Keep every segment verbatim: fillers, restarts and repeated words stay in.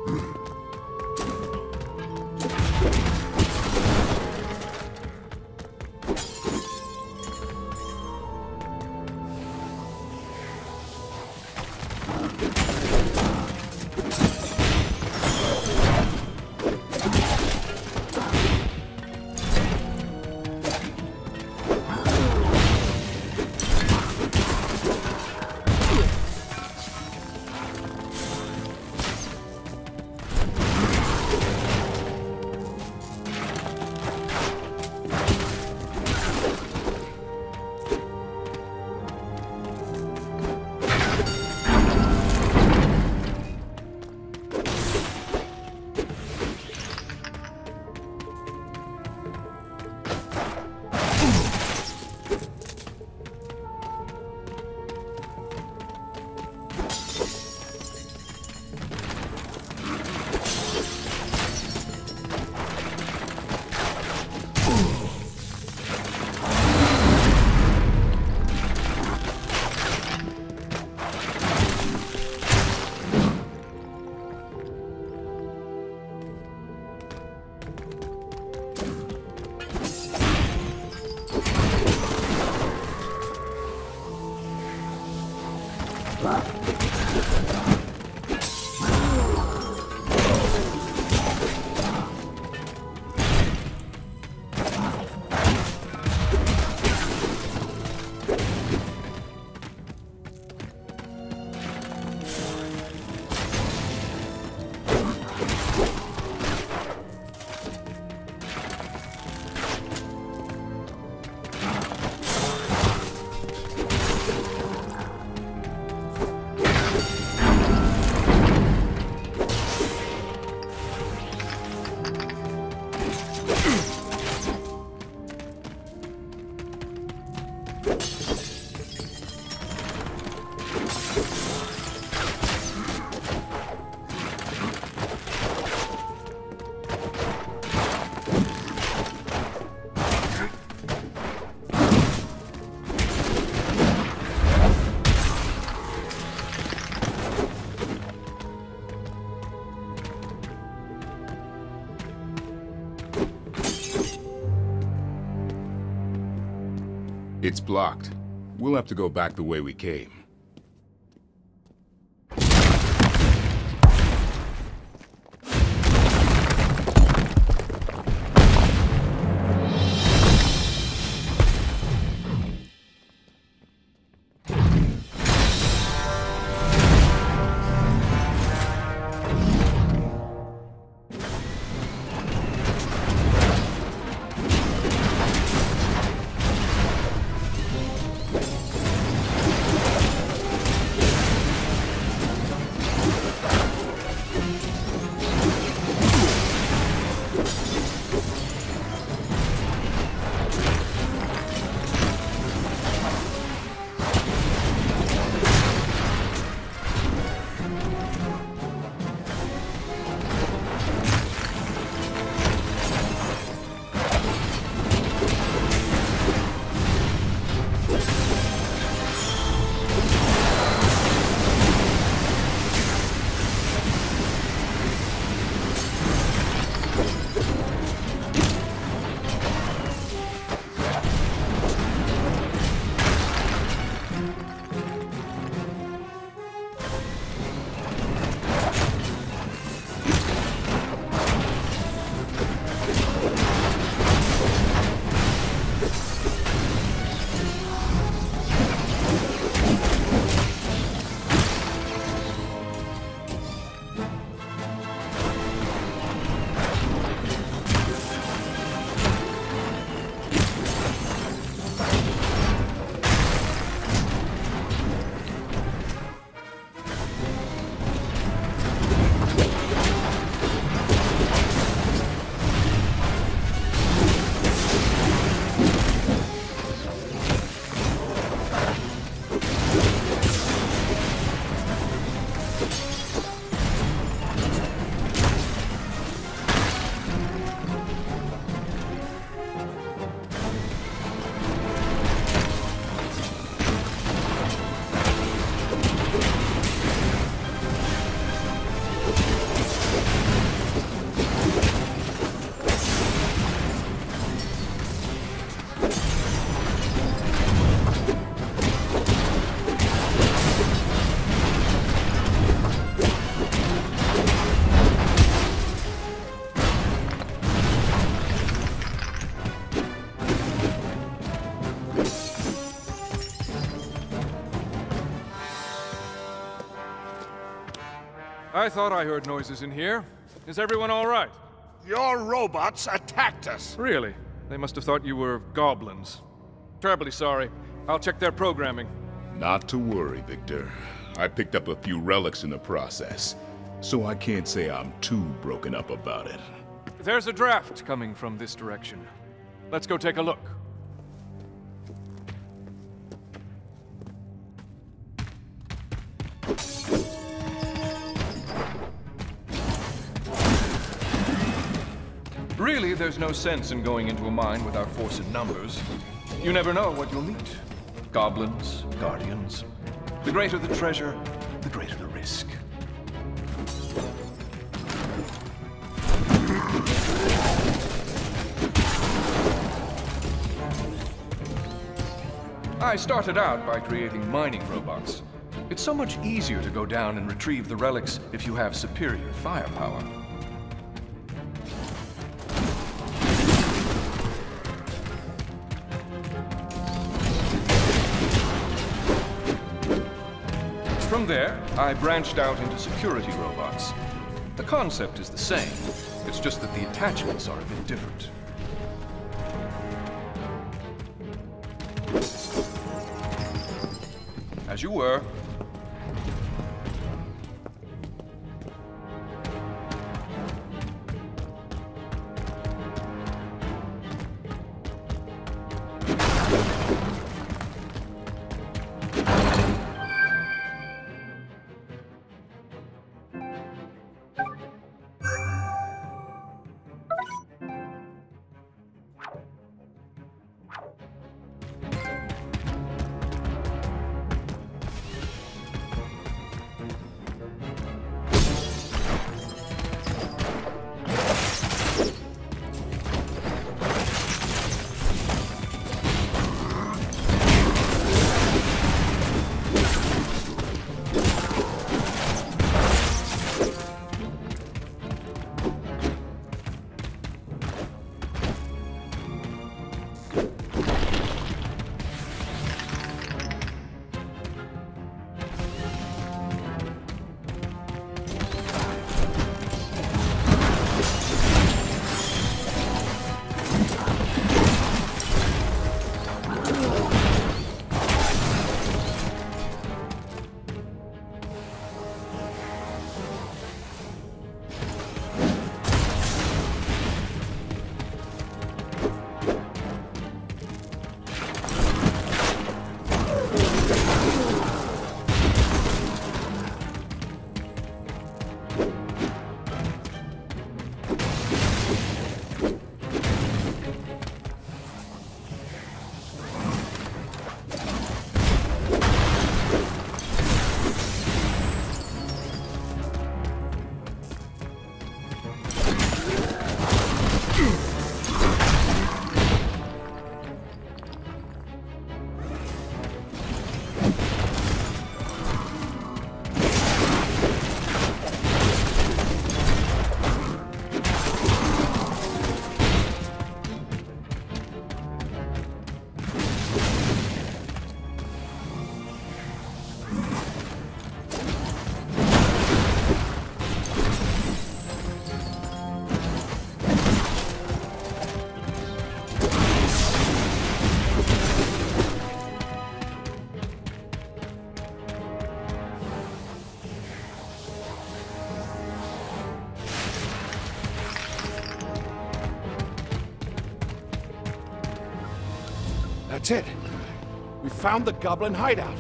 It's blocked. We'll have to go back the way we came. I thought I heard noises in here. Is everyone all right? Your robots attacked us. Really? They must have thought you were goblins. Terribly sorry. I'll check their programming. Not to worry, Victor. I picked up a few relics in the process, so I can't say I'm too broken up about it. There's a draft coming from this direction. Let's go take a look. Really, there's no sense in going into a mine without force in numbers. You never know what you'll meet. Goblins, guardians. The greater the treasure, the greater the risk. I started out by creating mining robots. It's so much easier to go down and retrieve the relics if you have superior firepower. From there, I branched out into security robots. The concept is the same. It's just that the attachments are a bit different. As you were. That's it. We found the Goblin hideout.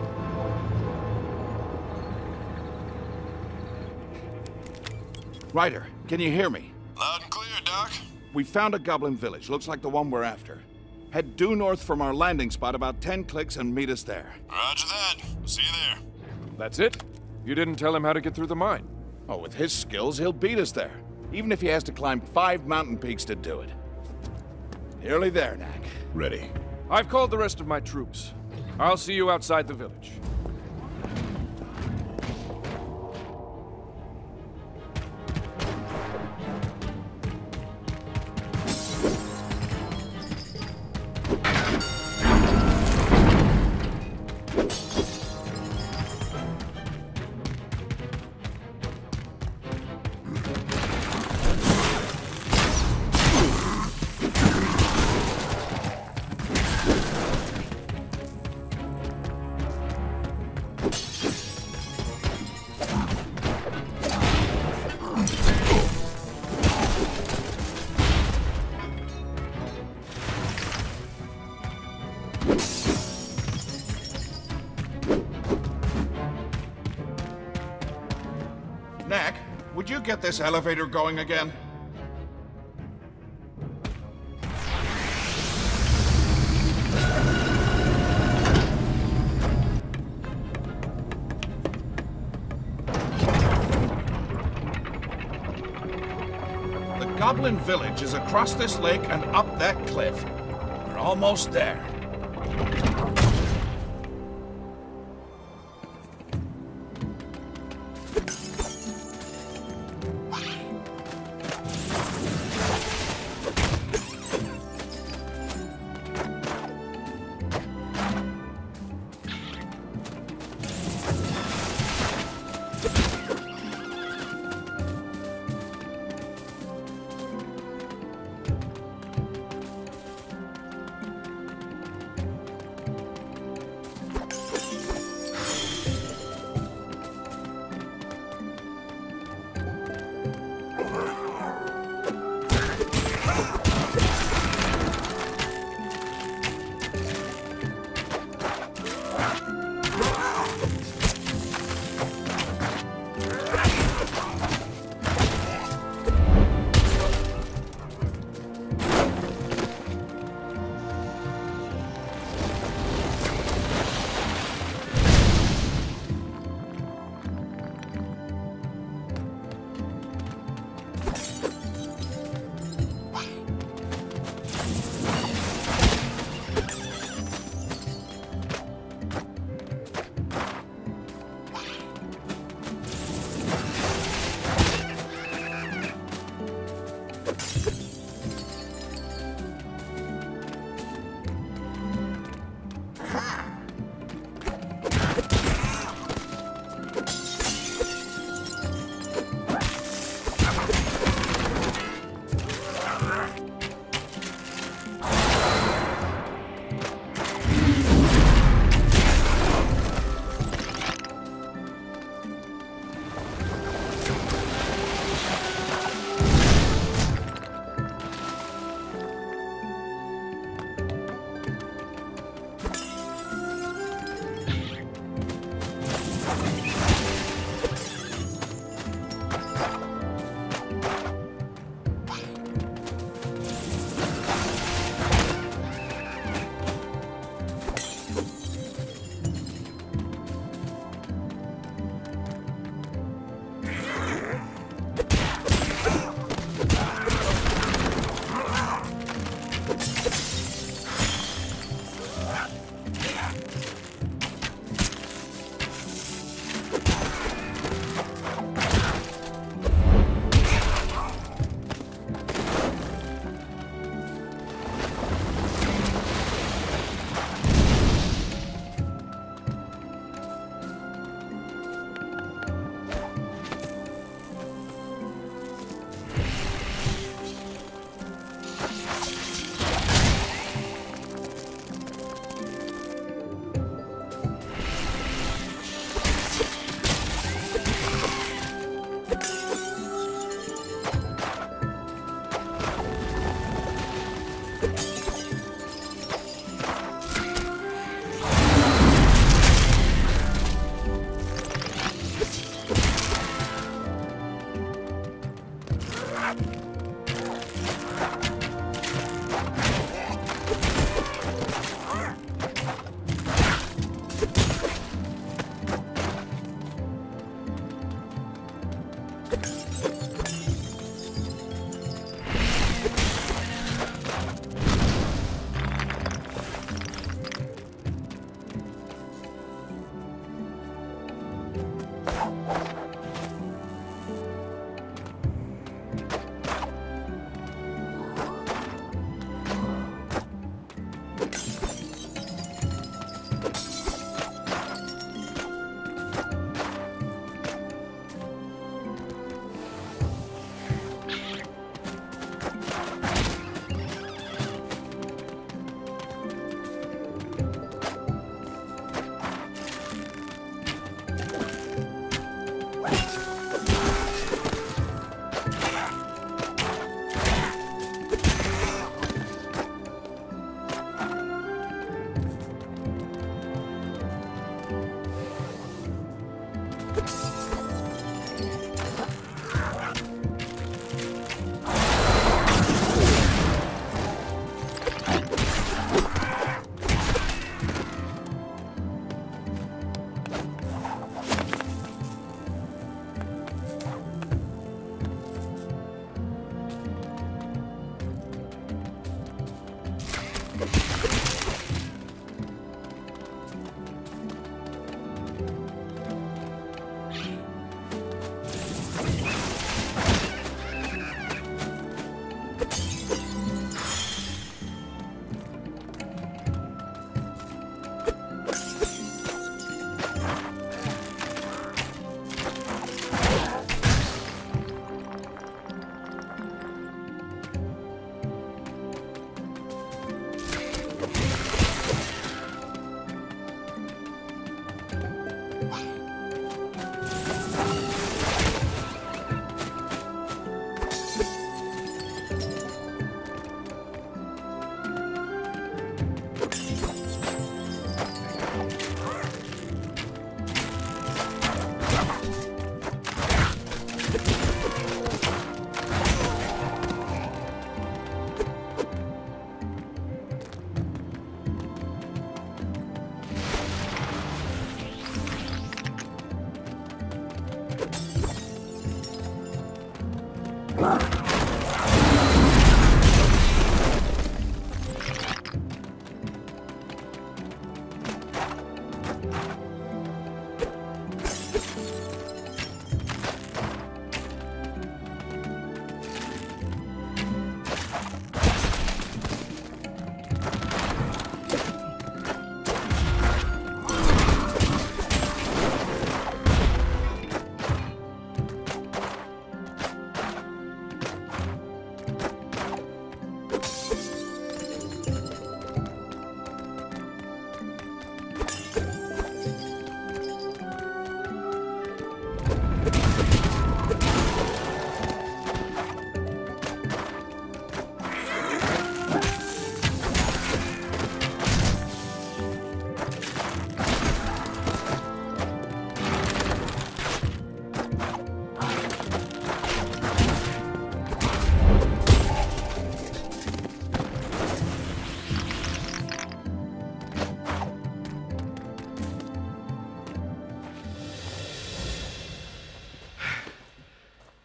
Ryder, can you hear me? Loud and clear, Doc. We found a Goblin village. Looks like the one we're after. Head due north from our landing spot about ten clicks and meet us there. Roger that. See you there. That's it? You didn't tell him how to get through the mine. Oh, with his skills, he'll beat us there. Even if he has to climb five mountain peaks to do it. Nearly there, Knack. Ready. I've called the rest of my troops. I'll see you outside the village. Knack, would you get this elevator going again? The Goblin Village is across this lake and up that cliff. We're almost there.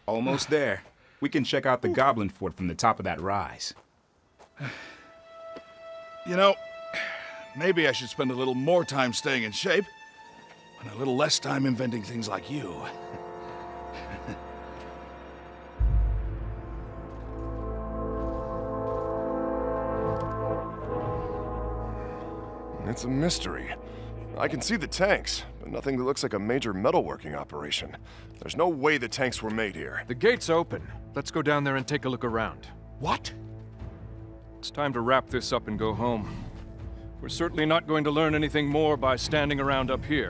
Almost there. We can check out the Goblin Fort from the top of that rise. You know, maybe I should spend a little more time staying in shape, and a little less time inventing things like you. It's a mystery. I can see the tanks, but nothing that looks like a major metalworking operation. There's no way the tanks were made here. The gate's open. Let's go down there and take a look around. What? It's time to wrap this up and go home. We're certainly not going to learn anything more by standing around up here.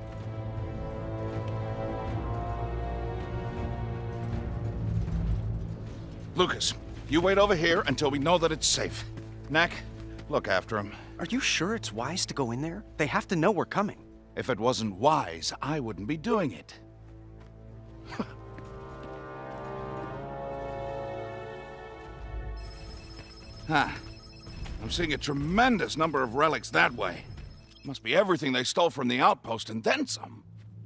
Lucas, you wait over here until we know that it's safe. Knack, look after him. Are you sure it's wise to go in there? They have to know we're coming. If it wasn't wise, I wouldn't be doing it. Huh. I'm seeing a tremendous number of relics that way. Must be everything they stole from the outpost and then some.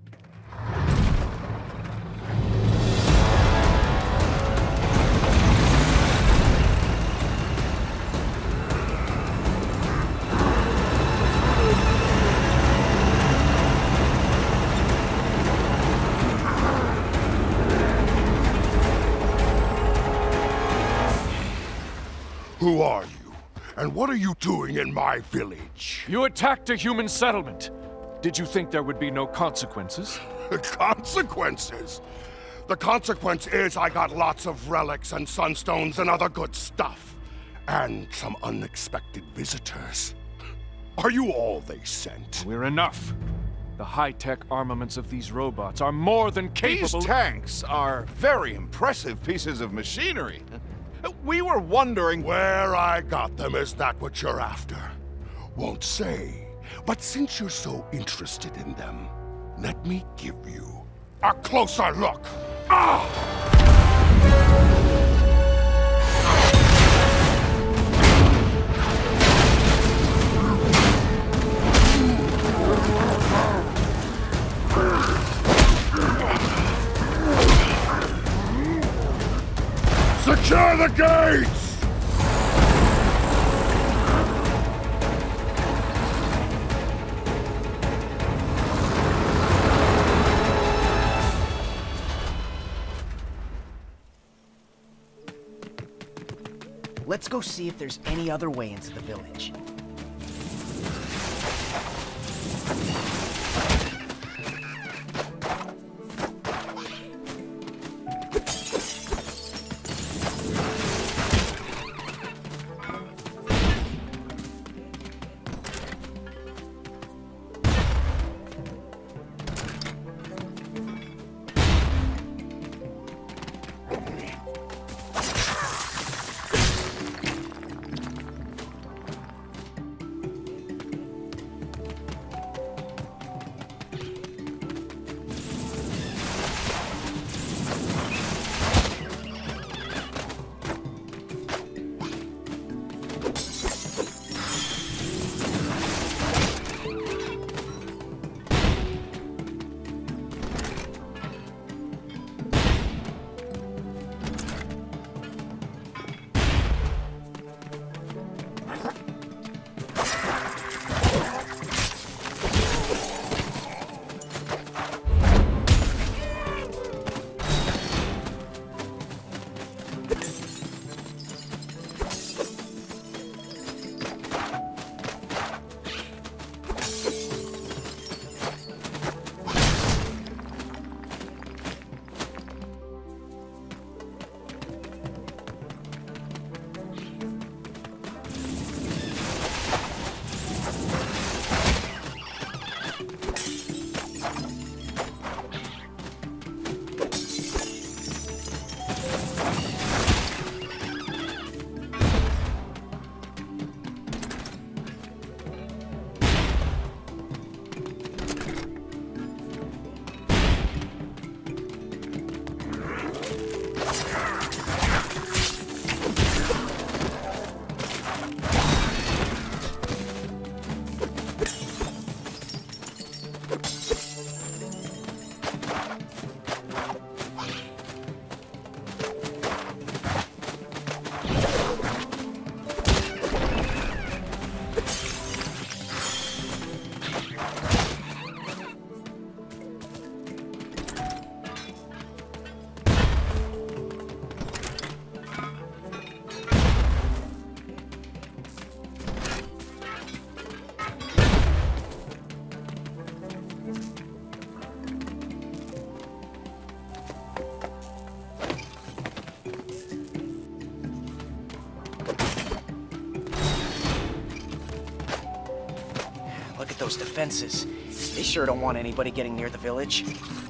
Who are you? And what are you doing in my village? You attacked a human settlement. Did you think there would be no consequences? Consequences? The consequence is I got lots of relics and sunstones and other good stuff. And some unexpected visitors. Are you all they sent? We're enough. The high-tech armaments of these robots are more than capable— These tanks are very impressive pieces of machinery. We were wondering— Where I got them, is that what you're after? Won't say. But since you're so interested in them, let me give you a closer look. Ah! Secure the gates! Let's go see if there's any other way into the village. those defenses. They sure don't want anybody getting near the village.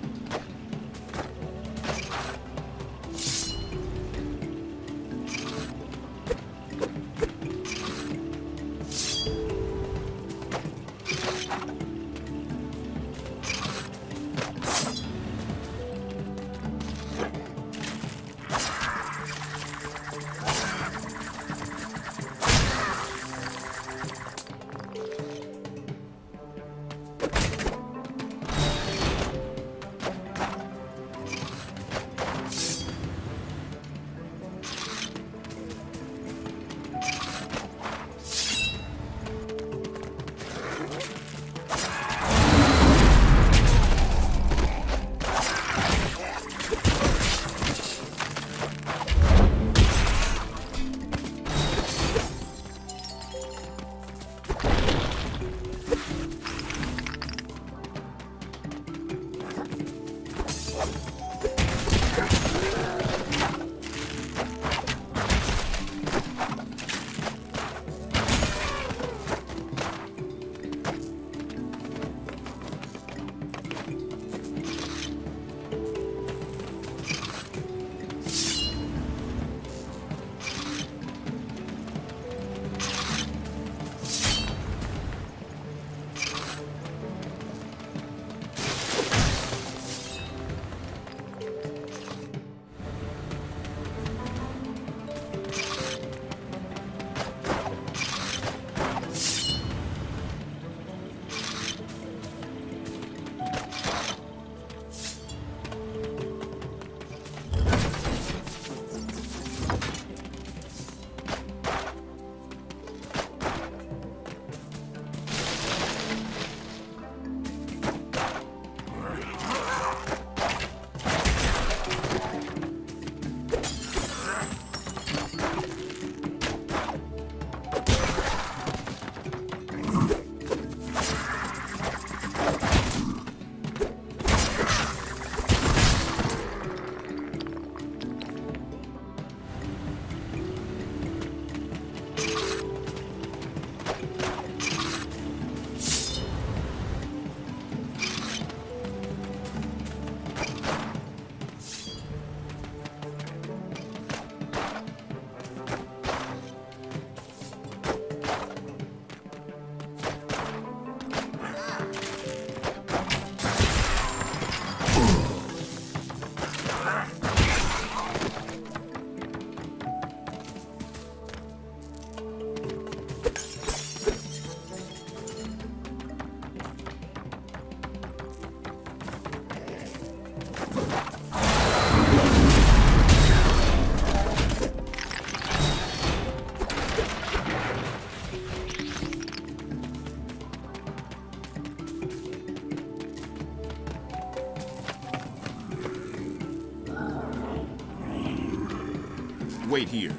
Wait here.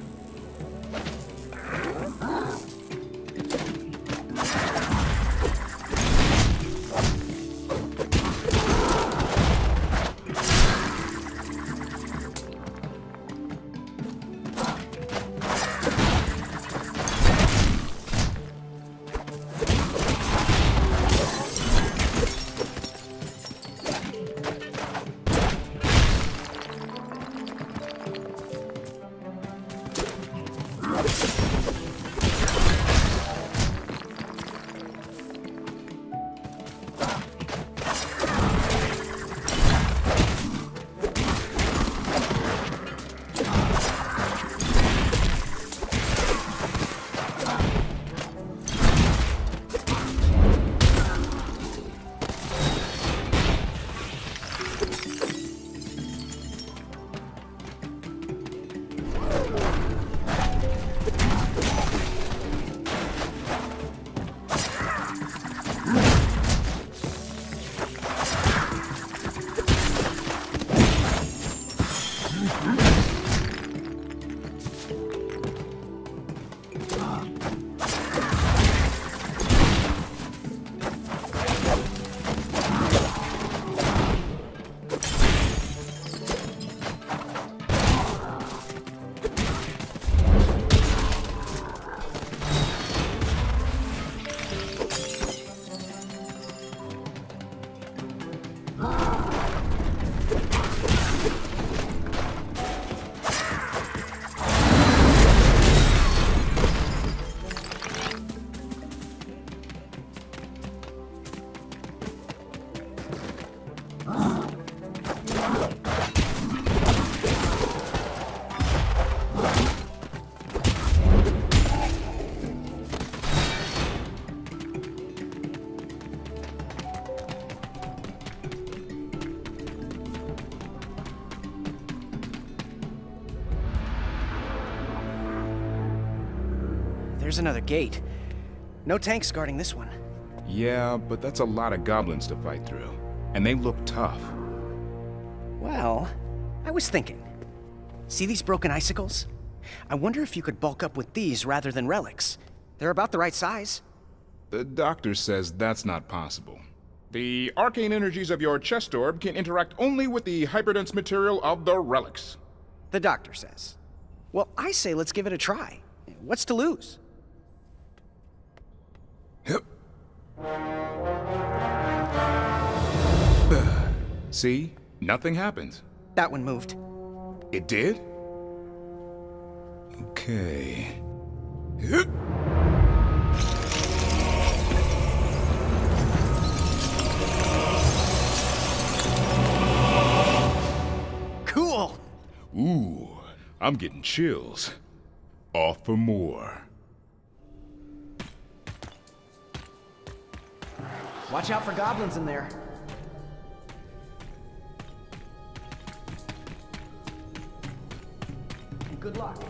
There's another gate. No tanks guarding this one. Yeah, but that's a lot of goblins to fight through. And they look tough. Well, I was thinking. See these broken icicles? I wonder if you could bulk up with these rather than relics. They're about the right size. The doctor says that's not possible. The arcane energies of your chest orb can interact only with the hyperdense material of the relics. The doctor says. Well, I say let's give it a try. What's to lose? Yep. See? Nothing happens. That one moved. It did? Okay. Cool! Ooh, I'm getting chills. Off for more. Watch out for goblins in there. And good luck.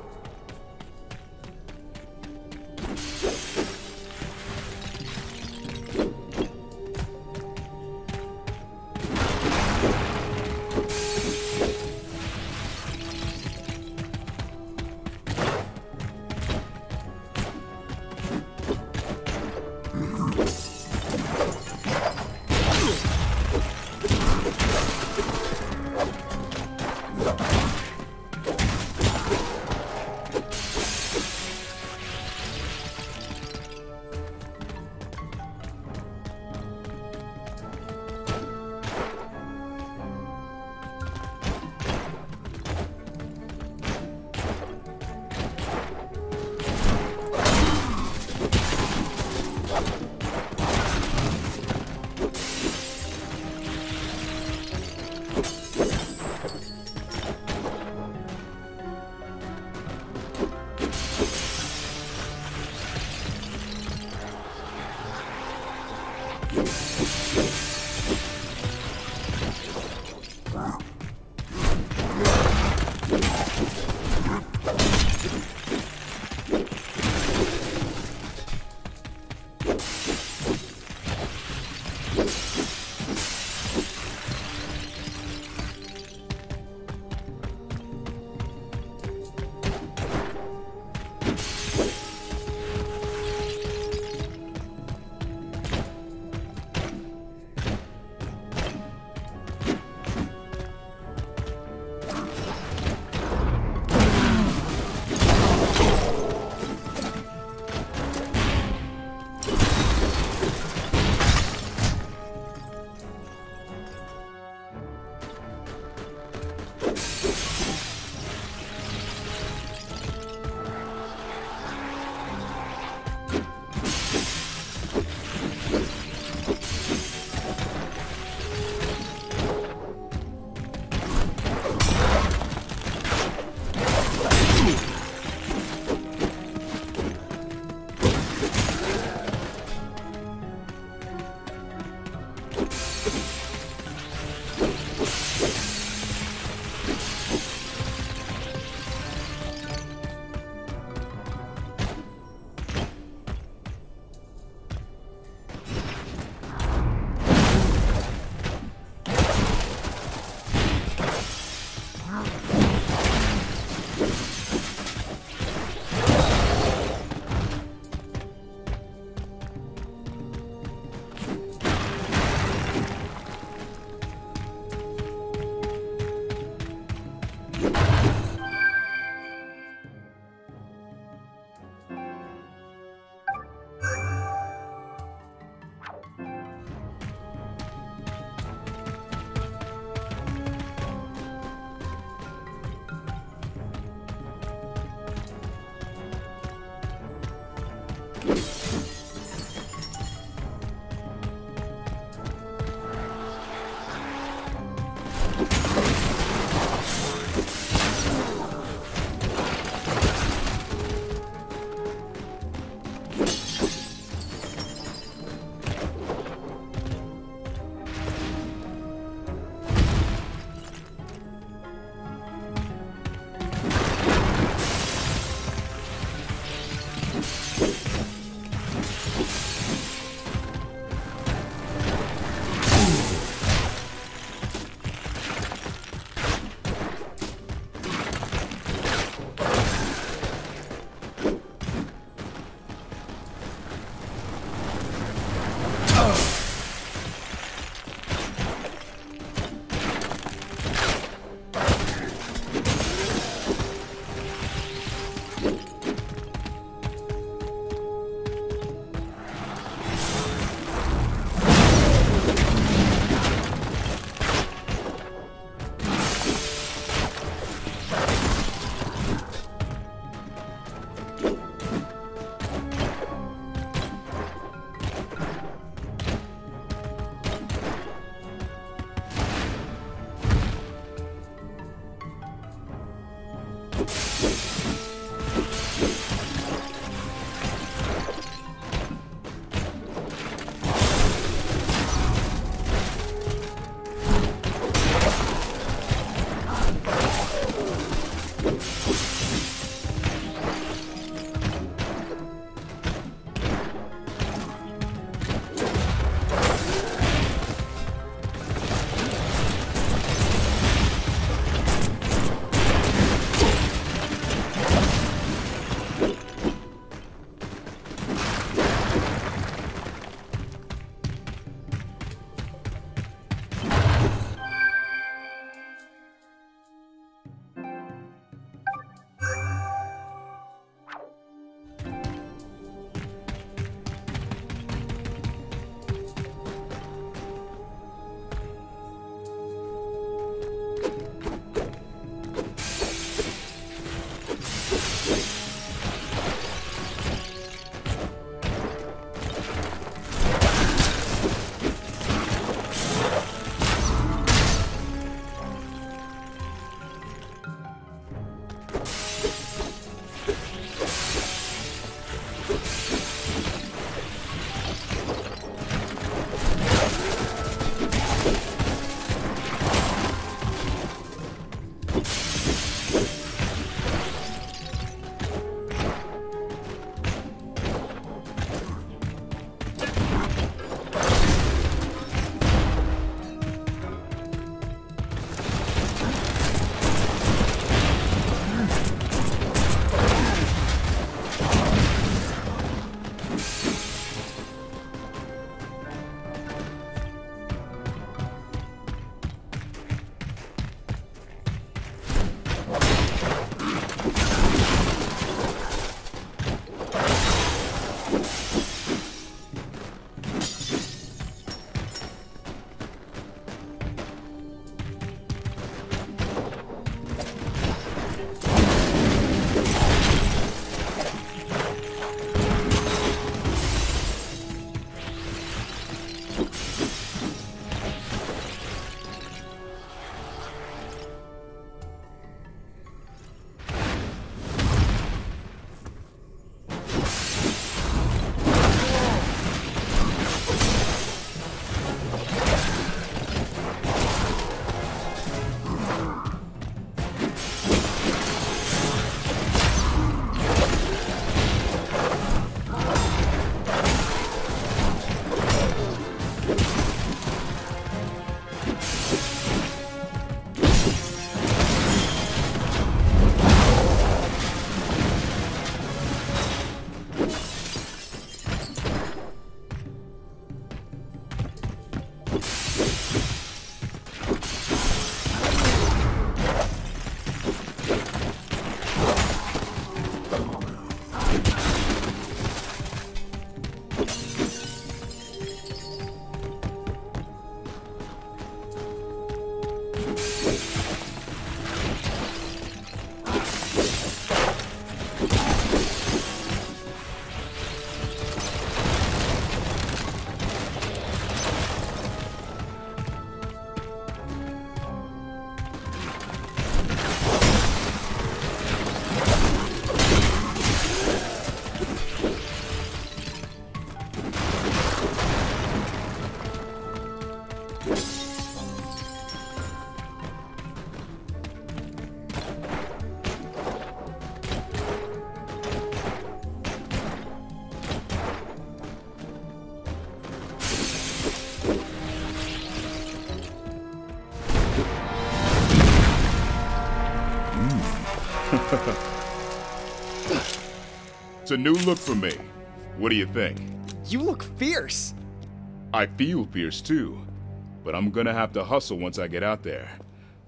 It's a new look for me. What do you think? You look fierce. I feel fierce too, but I'm gonna have to hustle once I get out there.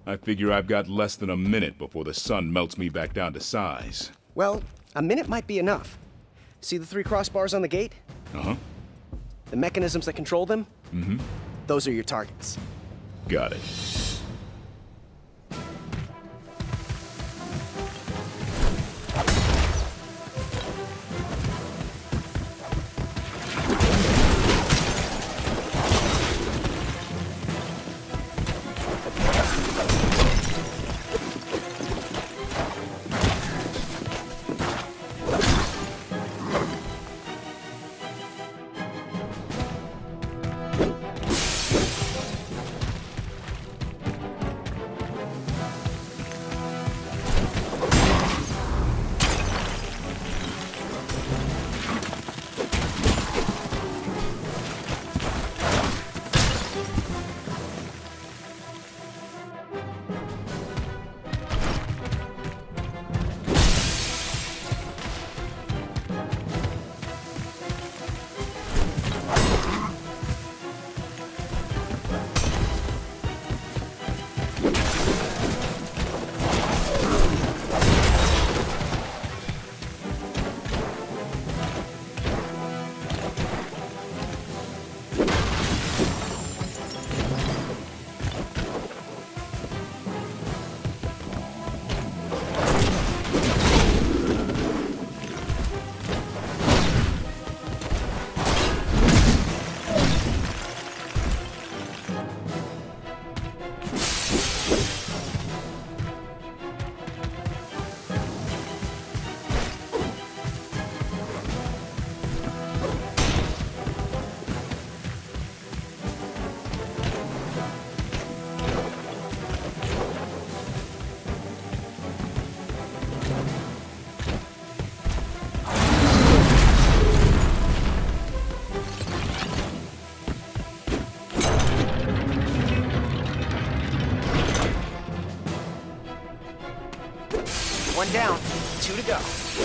I figure I've got less than a minute before the sun melts me back down to size. Well, a minute might be enough. See the three crossbars on the gate? Uh-huh. The mechanisms that control them? Mm-hmm. Those are your targets. Got it. One down, two to go.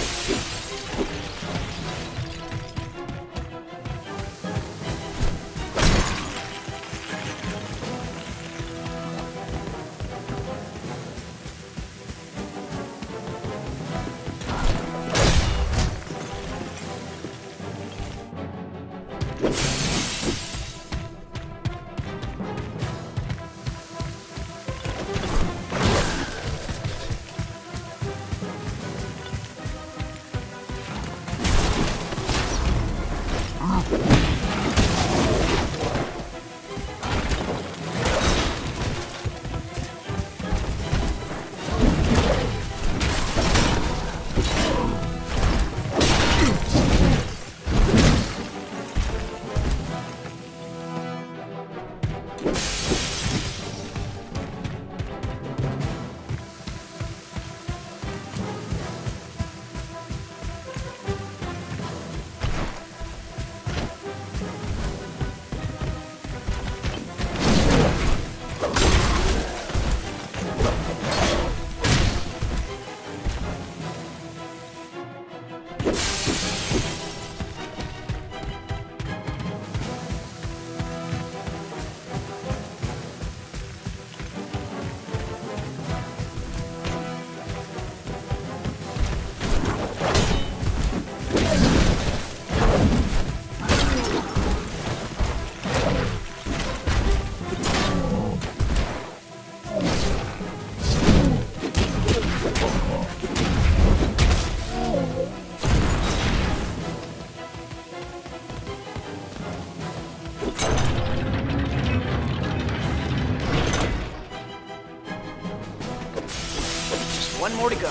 One more to go.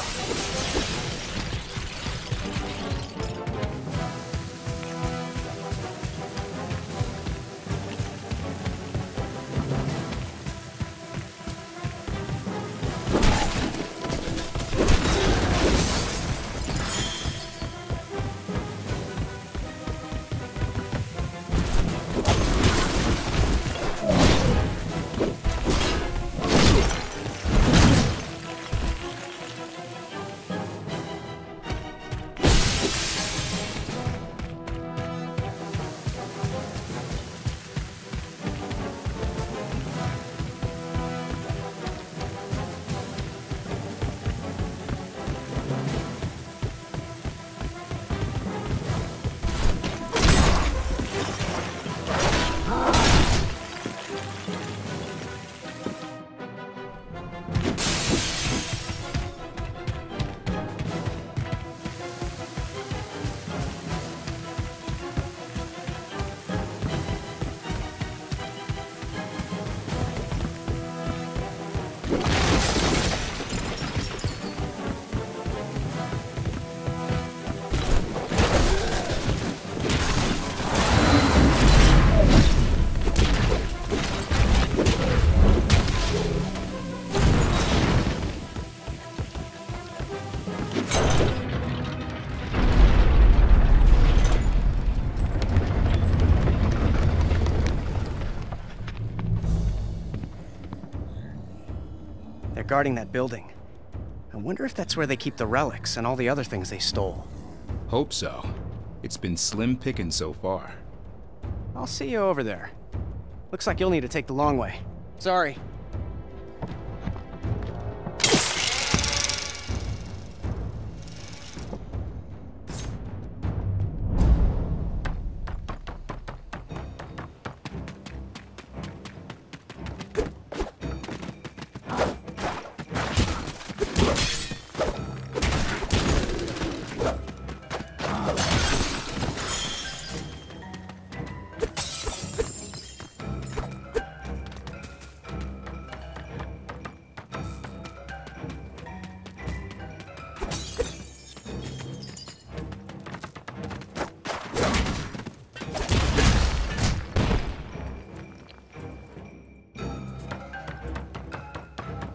They're guarding that building. I wonder if that's where they keep the relics and all the other things they stole. Hope so. It's been slim picking so far. I'll see you over there. Looks like you'll need to take the long way. Sorry.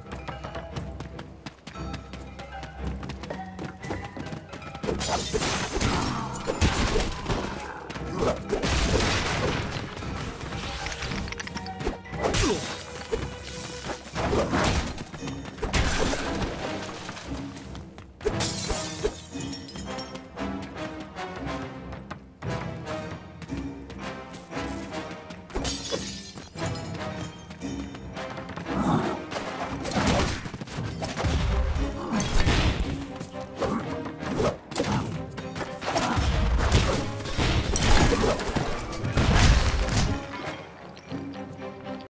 You